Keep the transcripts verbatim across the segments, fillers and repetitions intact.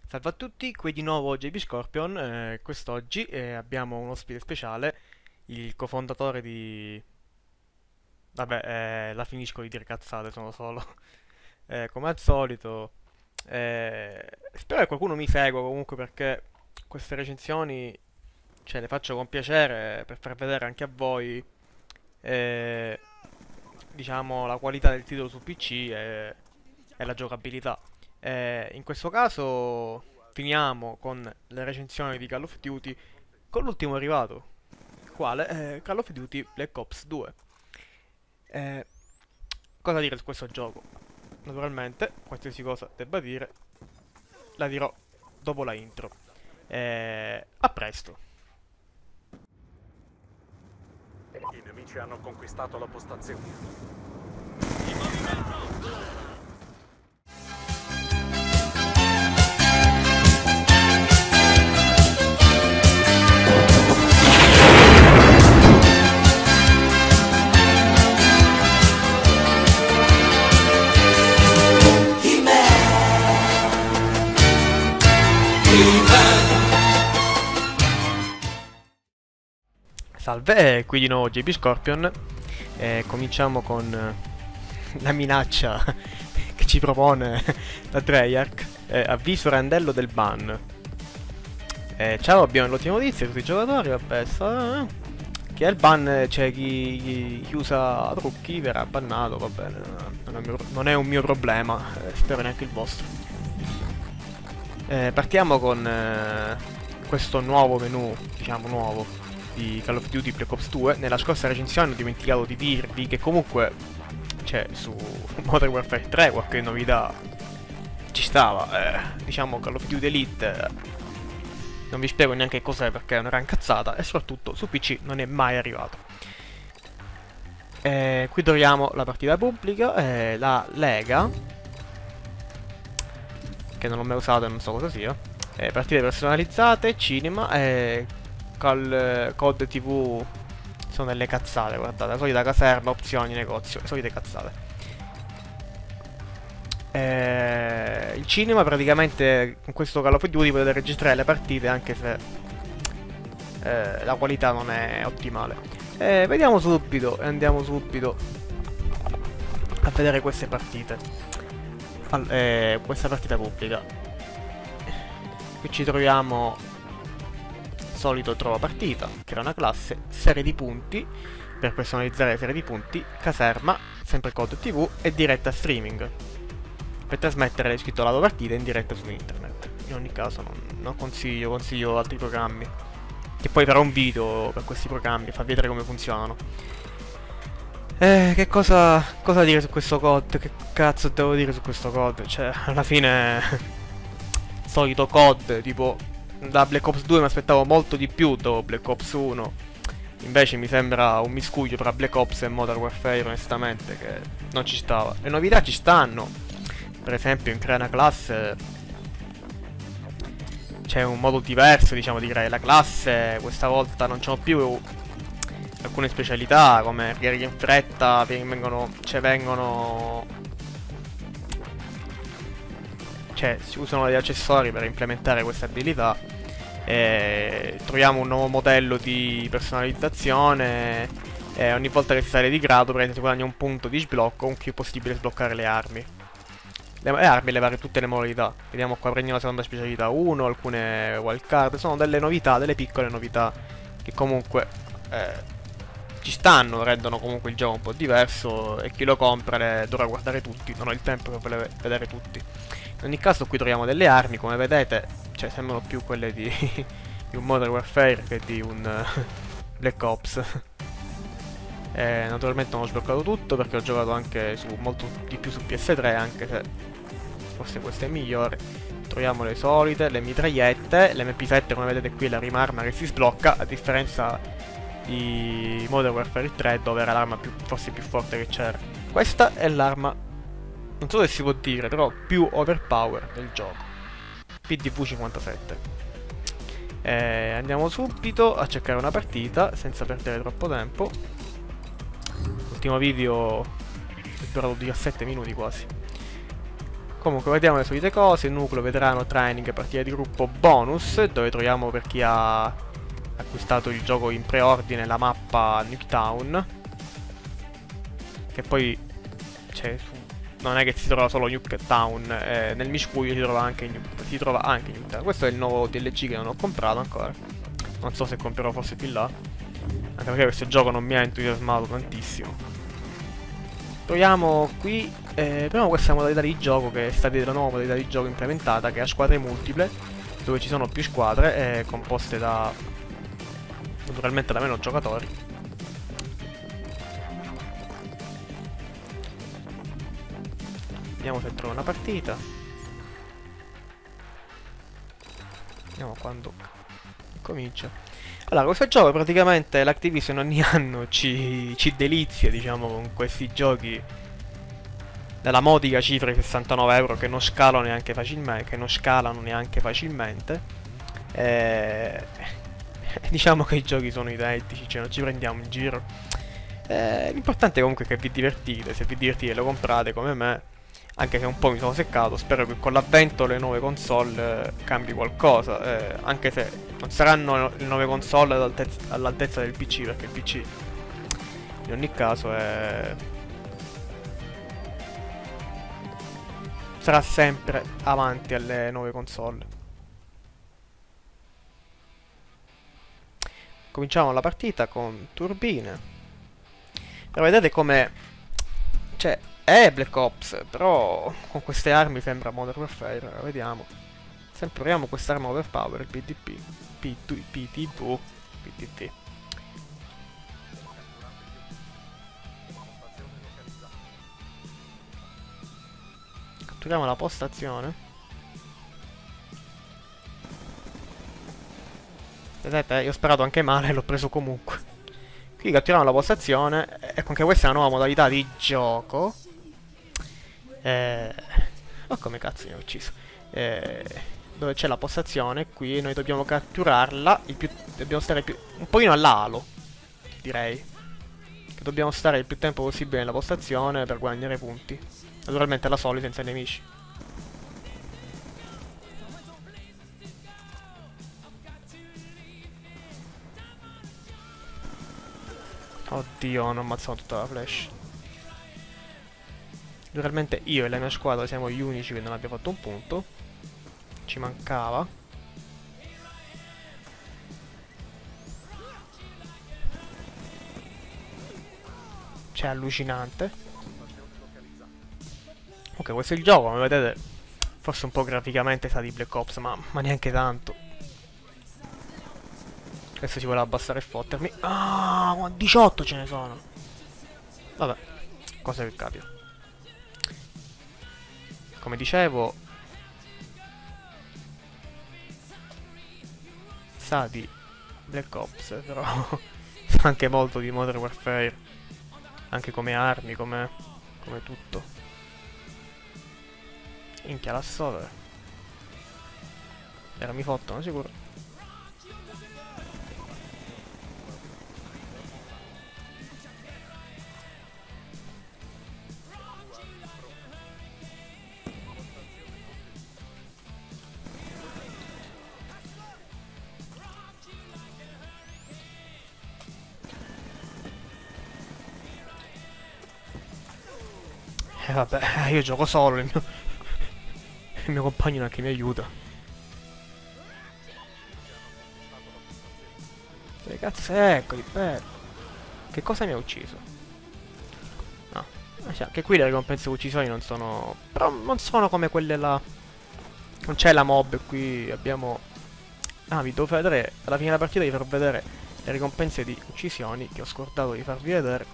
Salve a tutti, qui di nuovo J B Scorpion. Eh, quest'oggi eh, abbiamo un ospite speciale, il cofondatore di... Vabbè, eh, la finisco di dire cazzate, sono solo. Eh, come al solito, eh, spero che qualcuno mi segua comunque perché queste recensioni, cioè, le faccio con piacere per far vedere anche a voi, eh, diciamo, la qualità del titolo su P C e, e la giocabilità. Eh, in questo caso finiamo con le recensioni di Call of Duty con l'ultimo arrivato, quale è Call of Duty Black Ops due. Eh, cosa dire su questo gioco? Naturalmente, qualsiasi cosa debba dire, la dirò dopo la intro. Eh, a presto. I nemici hanno conquistato la postazione. Salve, qui di nuovo J B Scorpion. Eh, cominciamo con eh, la minaccia che ci propone la Treyarch. Eh, avviso randello del ban. Eh, ciao, abbiamo l'ultima notizia, tutti i giocatori, vabbè, sta... che è il ban, cioè chi, chi- chi usa trucchi verrà bannato, va bene, non è, un mio- non è un mio problema, eh, spero neanche il vostro. Eh, partiamo con eh, questo nuovo menu, diciamo nuovo, di Call of Duty Black Ops due. Nella scorsa recensione ho dimenticato di dirvi che comunque, cioè, su Modern Warfare tre qualche novità ci stava. Eh, diciamo Call of Duty Elite, eh, non vi spiego neanche cos'è perché è una gran cazzata, e soprattutto su P C non è mai arrivato. Eh, qui troviamo la partita pubblica, eh, la Lega, che non l'ho mai usato e non so cosa sia, eh, partite personalizzate, cinema, eh, col C O D T V sono delle cazzate, guardate, la solita caserma, opzioni, negozio, le solite cazzate. Eh, il cinema praticamente con questo Call of Duty potete registrare le partite anche se eh, la qualità non è ottimale. Eh, vediamo subito e andiamo subito a vedere queste partite. All eh, questa partita pubblica. Qui ci troviamo solito trova partita, crea una classe, serie di punti per personalizzare la serie di punti, caserma, sempre C O D T V e diretta streaming per trasmettere scritto la tua partita in diretta su internet. In ogni caso non, non consiglio, consiglio altri programmi, che poi farò un video per questi programmi, fa vedere come funzionano. Eh, che cosa, cosa dire su questo C O D? Che cazzo devo dire su questo C O D? Cioè, alla fine solito C O D, tipo da Black Ops due mi aspettavo molto di più dopo Black Ops uno. Invece mi sembra un miscuglio tra Black Ops e Modern Warfare, onestamente, che non ci stava. Le novità ci stanno. Per esempio in crea una classe c'è un modo diverso, diciamo, di creare la classe. Questa volta non c'ho più alcune specialità come richiede in fretta, vengono, cioè vengono, cioè si usano degli accessori per implementare queste abilità. E troviamo un nuovo modello di personalizzazione e ogni volta che si sale di grado praticamente si guadagna un punto di sblocco con cui è possibile sbloccare le armi. Le, le armi le varie tutte le modalità. Vediamo qua, prendiamo la seconda specialità uno, alcune wildcard, sono delle novità, delle piccole novità che comunque eh, ci stanno, rendono comunque il gioco un po' diverso e chi lo compra le dovrà guardare tutti, non ho il tempo per vele- vedere tutti. In ogni caso qui troviamo delle armi, come vedete, cioè sembrano più quelle di, di un Modern Warfare che di un uh, Black Ops. Eh, naturalmente non ho sbloccato tutto perché ho giocato anche su molto di più su P S tre, anche se forse questo è migliore. Troviamo le solite, le mitragliette, l'M P sette come vedete qui è la prima arma che si sblocca, a differenza di Modern Warfare tre dove era l'arma più, forse più forte che c'era. Questa è l'arma, non so se si può dire, però più overpower del gioco, P D V cinquantasette. Eh, andiamo subito a cercare una partita senza perdere troppo tempo. L'ultimo video è durato diciassette minuti quasi. Comunque vediamo le solite cose. Il nucleo, veterano, training, partita di gruppo, bonus, dove troviamo, per chi ha acquistato il gioco in preordine, la mappa Nuketown, che poi, cioè, non è che si trova solo Nuketown, eh, nel miscuglio si trova anche New, si trova anche Nuketown. Questo è il nuovo D L C che non ho comprato ancora, non so se comprerò forse più là, anche perché questo gioco non mi ha entusiasmato tantissimo. Troviamo qui, eh, proviamo questa modalità di gioco, che è stata la nuova modalità di gioco implementata, che è a squadre multiple, dove ci sono più squadre, eh, composte da, naturalmente, da meno giocatori. Vediamo se trovo una partita. Vediamo quando comincia. Allora, questo gioco praticamente l'Activision ogni anno ci, ci delizia, diciamo, con questi giochi della modica cifra di sessantanove euro, che non scalano neanche facilmente, che non scalano neanche facilmente. E... diciamo che i giochi sono identici, cioè non ci prendiamo in giro. Eh, l'importante comunque è che vi divertite, se vi divertite lo comprate come me, anche se un po' mi sono seccato. Spero che con l'avvento delle nuove console eh, cambi qualcosa, eh, anche se non saranno le nuove console all'altezza, all'altezza del P C, perché il P C in ogni caso è... sarà sempre avanti alle nuove console. Cominciamo la partita con turbine. Però vedete come, cioè, è Black Ops, però con queste armi sembra Modern Warfare. Allora, vediamo. Sempre proviamo quest'arma overpower, il P D P. P due, P T due, P T T. Catturiamo la postazione. Vedete, io ho sparato anche male e l'ho preso comunque. Qui catturiamo la postazione. E con che questa è una nuova modalità di gioco. Eh... ma come cazzo mi ha ucciso? Eh... dove c'è la postazione, qui noi dobbiamo catturarla, il più, dobbiamo stare più, un pochino all'alo, direi. Che dobbiamo stare il più tempo possibile nella postazione per guadagnare punti. Naturalmente da soli, senza nemici. Oddio, hanno ammazzato tutta la flash. Naturalmente io e la mia squadra siamo gli unici che non abbiamo fatto un punto. Ci mancava. C'è allucinante. Ok, questo è il gioco, come vedete. Forse un po' graficamente sa di Black Ops, ma, ma neanche tanto. Adesso ci vuole abbassare e fottermi. Ah, diciotto ce ne sono. Vabbè, cosa che capita. Come dicevo, sa di Black Ops, però sa anche molto di Modern Warfare, anche come armi, come, come tutto. Minchia, la sola. Era mi fottono sicuro. E eh, vabbè, io gioco solo, il mio, il mio compagno che mi aiuta. Che cazzo, eccoli, bello. Che cosa mi ha ucciso? No, che qui le ricompense uccisioni non sono... però non sono come quelle là. Non c'è la mob, qui abbiamo... ah, vi devo far vedere, alla fine della partita vi farò vedere le ricompense di uccisioni, che ho scordato di farvi vedere.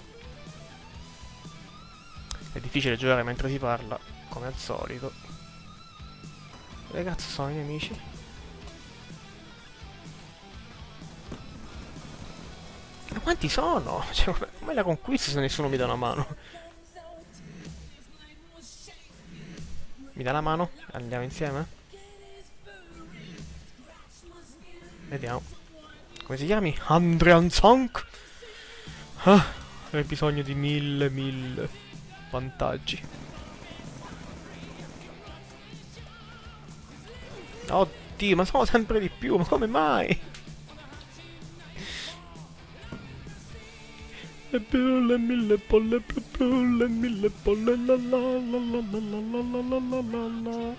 È difficile giocare mentre si parla, come al solito. Dove cazzo sono i nemici? Ma quanti sono? Cioè, come, come la conquisto se nessuno mi dà una mano? Mi dà la mano? Andiamo insieme? Vediamo. Come si chiami? Andrean Zonk? Ah, avrei bisogno di mille, mille vantaggi. Oddio, ma sono sempre di più, ma come mai? Le pille, mille polle, più pille, mille polle, la la la la la la la la la la la.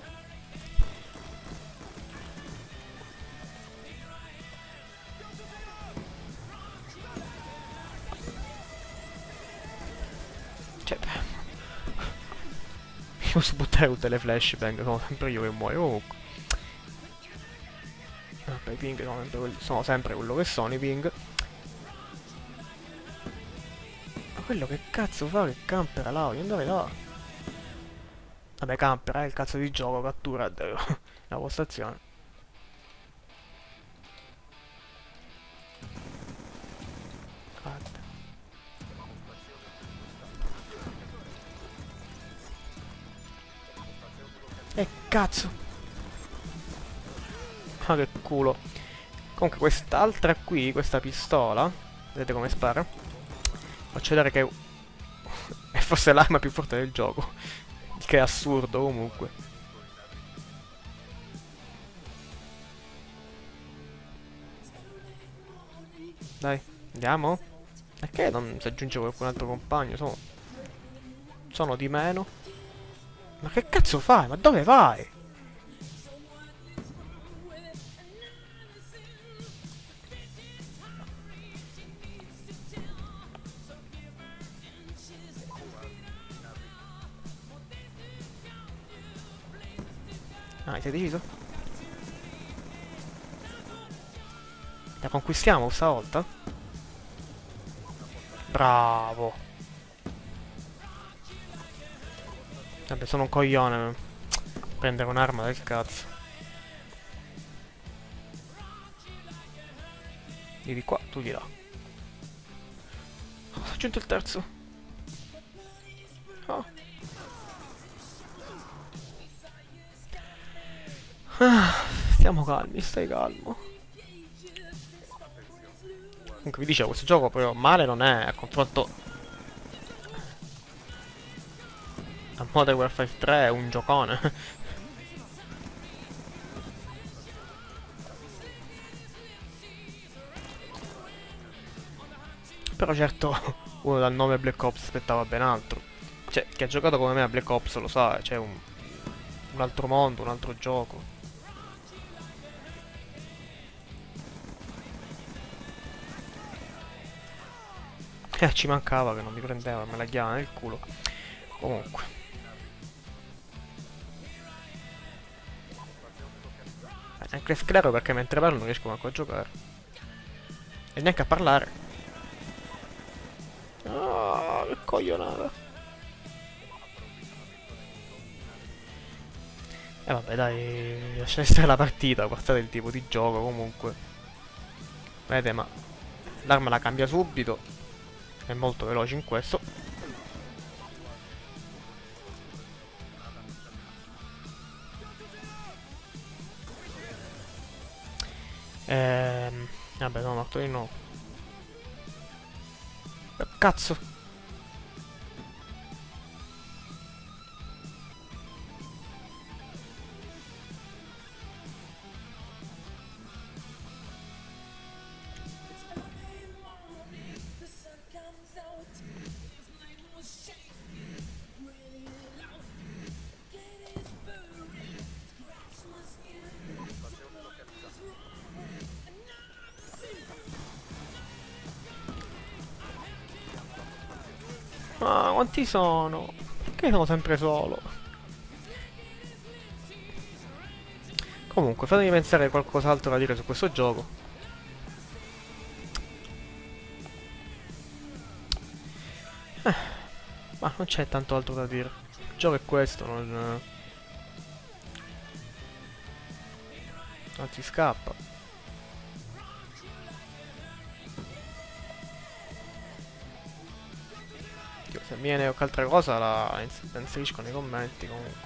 Cioè, io posso buttare tutte le flashbang, sono sempre io che muoio comunque. Vabbè, i ping sono sempre, quelli, sono sempre quello che sono i ping. Ma quello che cazzo fa che campera là? Io andare là. Vabbè, campera è il cazzo di gioco, cattura la postazione. Guarda. E cazzo! Ah, che culo. Comunque quest'altra qui, questa pistola, vedete come spara? Faccio vedere che è forse l'arma più forte del gioco. Che è assurdo comunque. Dai, andiamo? Perché non si aggiunge qualcun altro compagno? Sono, sono di meno. Ma che cazzo fai? Ma dove vai? Ah, sei deciso? La conquistiamo stavolta? Bravo. Vabbè, sono un coglione. Prendere un'arma del cazzo. Io di qua, tu di là. Oh, ho aggiunto il terzo. Oh. Ah, stiamo calmi, stai calmo. Comunque vi dicevo, questo gioco però male non è a confronto a Modern Warfare tre, è un giocone. Però certo uno dal nome Black Ops aspettava ben altro. Cioè, chi ha giocato come me a Black Ops lo sa, c'è un, un altro mondo, un altro gioco. Eh, ci mancava che non mi prendeva, me la chiama nel culo. Comunque. Eh, anche sclero perché mentre parlo non riesco manco a giocare. E neanche a parlare. Ah, che coglionata. E eh, vabbè dai, lasciate stare la partita, guardate il tipo di gioco comunque. Vedete, ma l'arma la cambia subito. È molto veloce in questo. Ehm, vabbè, sono morto di nuovo. Eh, cazzo. Ah, quanti sono? Perché sono sempre solo? Comunque, fatemi pensare a qualcos'altro da dire su questo gioco. Eh, ma non c'è tanto altro da dire. Il gioco è questo, non... non si scappa. Se viene qualche altra cosa la inserisco nei commenti comunque.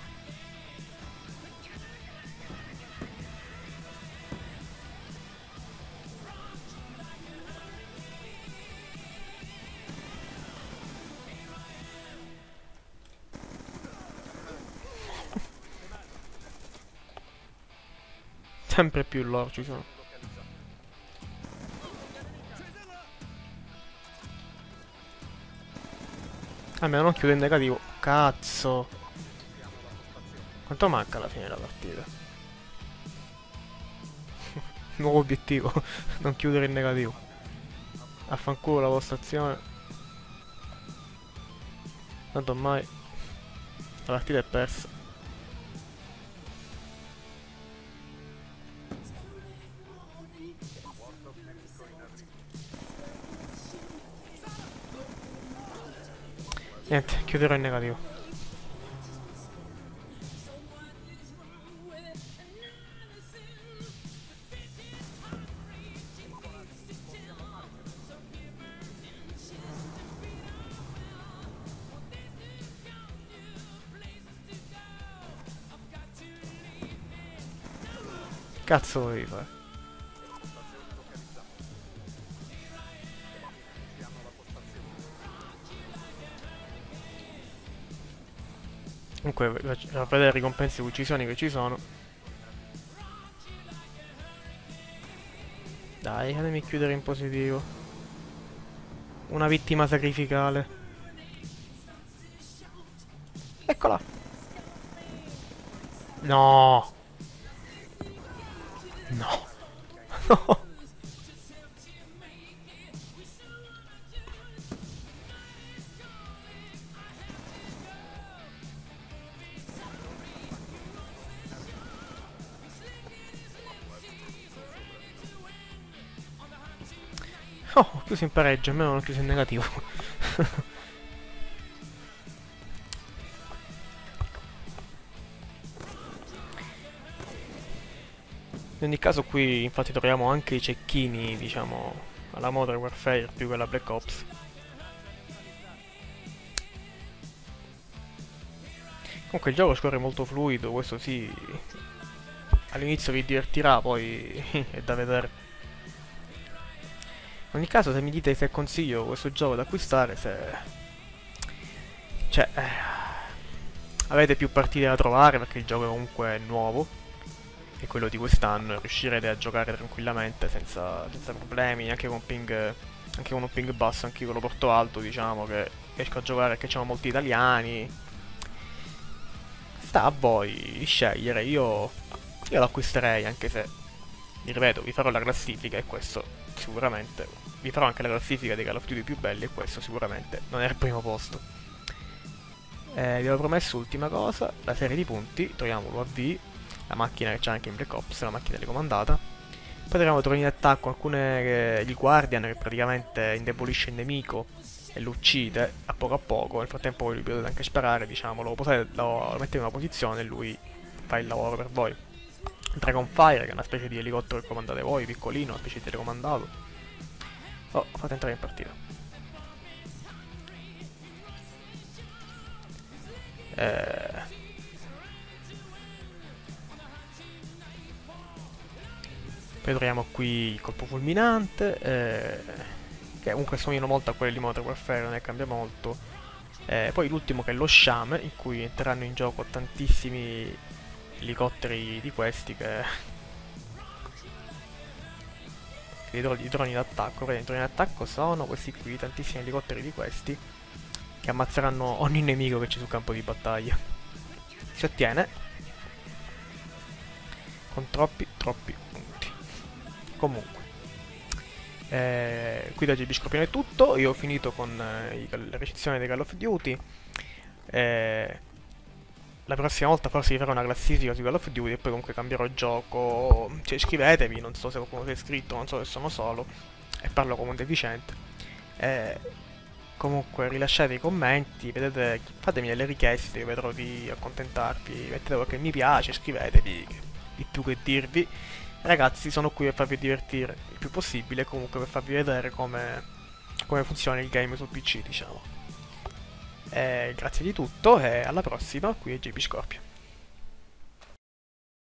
Sempre più loro ci sono. Almeno non chiude in negativo. Cazzo. Quanto manca alla fine della partita? Nuovo obiettivo. Non chiudere in negativo. Affanculo la vostra azione. Tanto ormai la partita è persa. Niente, chiuderò in negativo. Cazzo volevi fare? Comunque, a vedere le ricompense e uccisioni che ci sono. Dai, fatemi chiudere in positivo. Una vittima sacrificale. Eccola. No. No. No. Oh, ho chiuso in pareggio, almeno non ho chiuso in negativo. In ogni caso qui infatti troviamo anche i cecchini, diciamo, alla Modern Warfare più che alla Black Ops. Comunque il gioco scorre molto fluido, questo sì. All'inizio vi divertirà, poi è da vedere. In ogni caso, se mi dite se consiglio questo gioco da acquistare, se... Cioè... Eh, avete più partite da trovare, perché il gioco comunque è nuovo, è quello di quest'anno, e riuscirete a giocare tranquillamente, senza, senza problemi, anche con ping... Anche con un ping basso, anche io lo porto alto, diciamo, che riesco a giocare, che c'erano molti italiani. Sta a voi scegliere, io... Io lo acquisterei, anche se... Vi ripeto, vi farò la classifica e questo sicuramente, vi farò anche la classifica dei Call of Duty più belli e questo sicuramente non è al primo posto. Eh, vi avevo promesso ultima cosa, la serie di punti, troviamo l'U A V, la macchina che c'è anche in Black Ops, la macchina telecomandata. Poi troviamo droni in attacco, alcune che, il Guardian che praticamente indebolisce il nemico e lo uccide a poco a poco, nel frattempo voi vi potete anche sparare, diciamo, lo, posate, lo, lo mettete in una posizione e lui fa il lavoro per voi. Dragonfire, che è una specie di elicottero che comandate voi, piccolino, una specie di telecomandato. Oh, fate entrare in partita. Eh... Poi troviamo qui il colpo fulminante, eh... che comunque somigliano molto a quelli di Modern Warfare, non è cambia molto. Eh, poi l'ultimo che è lo Sham, in cui entreranno in gioco tantissimi elicotteri di questi che... I droni, i droni d'attacco, i droni d'attacco sono questi qui, tantissimi elicotteri di questi che ammazzeranno ogni nemico che c'è sul campo di battaglia. Si ottiene con troppi, troppi punti. Comunque, eh, qui da J B Scorpione è tutto, io ho finito con eh, la recensione dei Call of Duty. Eh, La prossima volta forse vi farò una classifica su Call of Duty e poi comunque cambierò il gioco. Cioè iscrivetevi, non so se qualcuno si è iscritto, non so se sono solo e parlo come un deficiente. Eh, comunque rilasciate i commenti, vedete, fatemi delle richieste, io vedrò di accontentarvi, mettete qualche mi piace, iscrivetevi, di più che dirvi. Ragazzi, sono qui per farvi divertire il più possibile e comunque per farvi vedere come, come funziona il game sul P C, diciamo. Eh, grazie di tutto e alla prossima, qui è J B Scorpio.